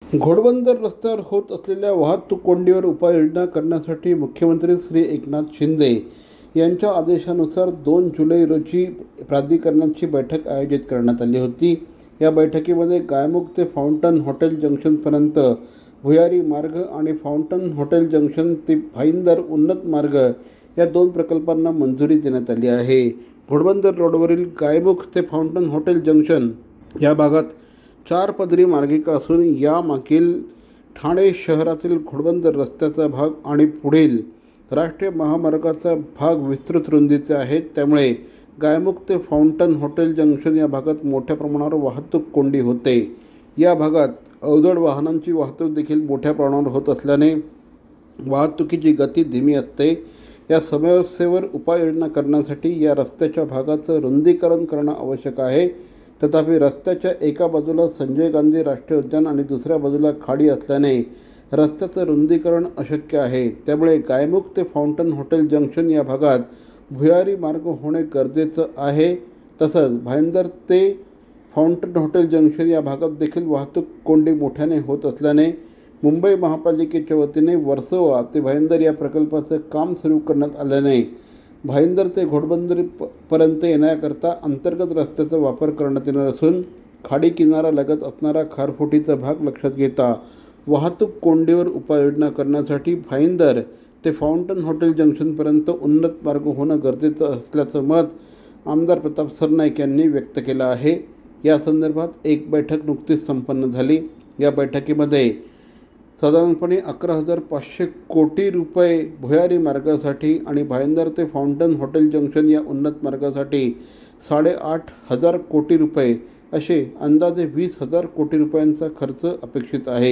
घोडबंदर रस्त्यावर होत असलेल्या वाहतूक कोंडीवर उपाययोजना करण्यासाठी मुख्यमंत्री श्री एकनाथ शिंदे यांच्या आदेशानुसार 2 जुलै रोजी प्राधिकरणाची बैठक आयोजित करण्यात आली होती। या बैठकीमध्ये गायमुख ते फाउंटन हॉटेल जंक्शनपर्यंत भुयारी मार्ग आणि फाउंटन हॉटेल जंक्शन ते भाईंदर उन्नत मार्ग या 2 प्रकल्पांना मंजुरी देण्यात आली आहे। घोडबंदर रोडवरील गायमुख ते फाउंटन हॉटेल जंक्शन या भागात 4 पदरी मार्गिका असून या मागील ठाणे शहरातील घोडबंदर रस्त्याचा भाग आणि पुढील राष्ट्रीय महामार्गाचा भाग विस्तृत रुंदीचे आहेत। त्यामुळे गायमुख ते फाउंटन हॉटेल जंक्शन या भागात मोठ्या प्रमाणावर वाहतूक कोंडी होते। या भागात अवजड वाहनांची वाहतूक देखील मोठ्या प्रमाणावर होत असल्याने वाहतुकीची गती धीमी असते। या समस्येवर उपाययोजना करण्यासाठी या रस्त्याच्या भागाचं रुंदीकरण करणं आवश्यक आहे। तथापि रस्त्याच्या एका बाजूला संजय गांधी राष्ट्रीय उद्यान आणि दुसऱ्या बाजूला खाडी असल्याने रस्त्याचं रुंदीकरण अशक्य आहे। त्यामुळे गायमुख ते फाउंटन हॉटेल जंक्शन या भागात भुयारी मार्ग होणे गरजेचं आहे। तसंच भाईंदर ते फाउंटन हॉटेल जंक्शन या भागात देखील वाहतूक कोंडी मोठ्याने होत असल्याने मुंबई महापालिकेच्या वतीने वर्सोवा ते भाईंदर या प्रकल्पाचं काम सुरू करण्यात आल्याने भाईंदर ते घोडबंदर पर्यंत येण्याकरता अंतर्गत रस्त्याचा वापर करण्यात येणार असून खाडी किनारा लगत असणारा खारफुटीचा भाग लक्षात घेता वाहतूक कोंडीवर उपाययोजना करण्यासाठी भाईंदर ते फाउंटन हॉटेल जंक्शनपर्यंत उन्नत मार्ग होणं गरजेचं असल्याचं मत आमदार प्रताप सरनाईक यांनी व्यक्त केलं आहे। या संदर्भात एक बैठक नुकतीच संपन्न झाली। या बैठकीमध्ये साधारणपणे 11,500 कोटी रुपये भुयारी मार्गासाठी आणि भाईंदर ते फाउंटन हॉटेल जंक्शन या उन्नत मार्गासाठी 8,500 कोटी रुपये असे अंदाजे 20,000 कोटी रुपयांचा खर्च अपेक्षित आहे।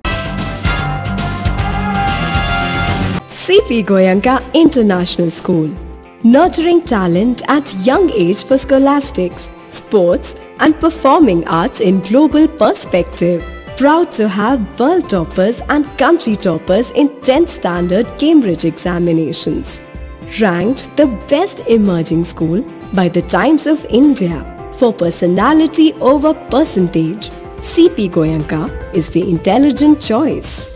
CP Goenka International School, nurturing talent at young age for scholastics, sports and performing arts in global perspective. Proud to have world toppers and country toppers in 10th standard Cambridge examinations. Ranked the best emerging school by the Times of India for personality over percentage, CP Goenka is the intelligent choice.